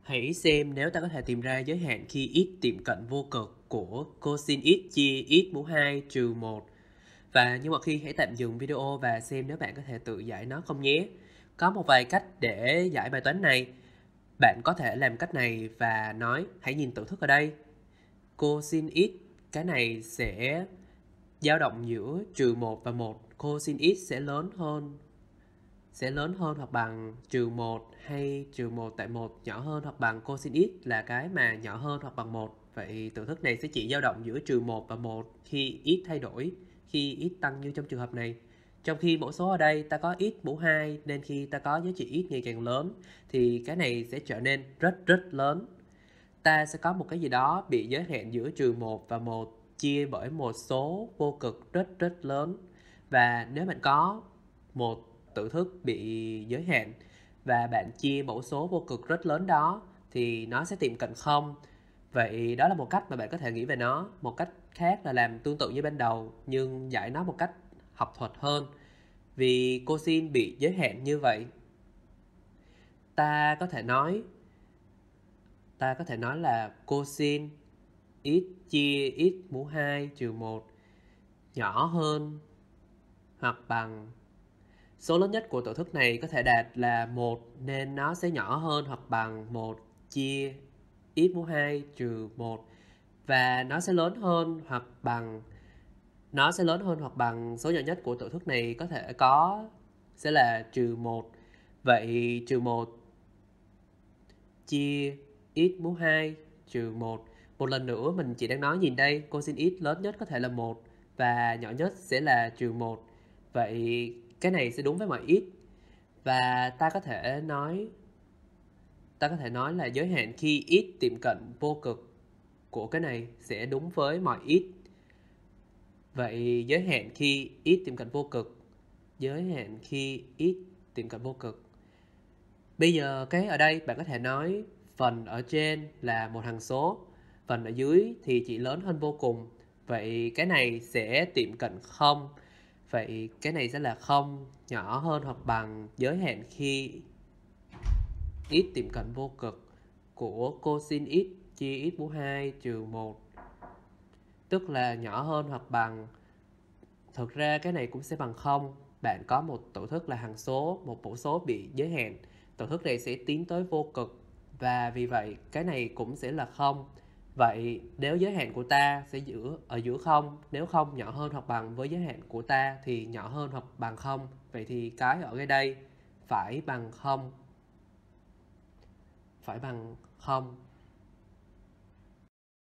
Hãy xem nếu ta có thể tìm ra giới hạn khi x tiệm cận vô cực của cosin x chia x mũ 2 trừ 1. Và nhưng mà khi hãy tạm dừng video và xem nếu bạn có thể tự giải nó không nhé. Có một vài cách để giải bài toán này. Bạn có thể làm cách này và nói hãy nhìn tự thức ở đây. Cosin x cái này sẽ dao động giữa trừ 1 và 1. Cosin x sẽ lớn hơn hoặc bằng trừ 1 hay trừ 1 tại 1 nhỏ hơn hoặc bằng cosin x là cái mà nhỏ hơn hoặc bằng 1. Vậy tự thức này sẽ chỉ dao động giữa trừ 1 và 1 khi x thay đổi, khi x tăng như trong trường hợp này. Trong khi mẫu số ở đây ta có x mũ 2 nên khi ta có giá trị x ngày càng lớn thì cái này sẽ trở nên rất lớn. Ta sẽ có một cái gì đó bị giới hạn giữa trừ 1 và 1 chia bởi một số vô cực rất lớn. Và nếu bạn có một tự thức bị giới hạn và bạn chia mẫu số vô cực rất lớn đó thì nó sẽ tiệm cận không. Vậy đó là một cách mà bạn có thể nghĩ về nó. Một cách khác là làm tương tự như ban đầu nhưng giải nó một cách học thuật hơn. Vì cosin bị giới hạn như vậy, ta có thể nói là cosin x chia x mũ 2 trừ 1 nhỏ hơn hoặc bằng số lớn nhất của tổ thức này có thể đạt là 1 nên nó sẽ nhỏ hơn hoặc bằng 1 chia x mũ 2 trừ 1 và nó sẽ lớn hơn hoặc bằng số nhỏ nhất của tổ thức này có thể có sẽ là trừ 1. Vậy trừ 1 chia x mũ 2 trừ 1. Một lần nữa mình chỉ đang nói nhìn đây, cosin x lớn nhất có thể là 1 và nhỏ nhất sẽ là trừ 1. Vậy cái này sẽ đúng với mọi x. Và ta có thể nói là giới hạn khi x tiệm cận vô cực của cái này sẽ đúng với mọi x. Vậy giới hạn khi x tiệm cận vô cực. Bây giờ cái ở đây bạn có thể nói phần ở trên là một hằng số, phần ở dưới thì chỉ lớn hơn vô cùng. Vậy cái này sẽ tiệm cận không. Vậy cái này sẽ là không nhỏ hơn hoặc bằng giới hạn khi x tiệm cận vô cực của cosin x chia x mũ 2 trừ 1. Tức là nhỏ hơn hoặc bằng, thực ra cái này cũng sẽ bằng không. Bạn có một tổ thức là hằng số, một mẫu số bị giới hạn. Tổ thức này sẽ tiến tới vô cực và vì vậy cái này cũng sẽ là không. Vậy nếu giới hạn của ta sẽ ở giữa không, nếu không nhỏ hơn hoặc bằng với giới hạn của ta thì nhỏ hơn hoặc bằng không. Vậy thì cái ở đây phải bằng không.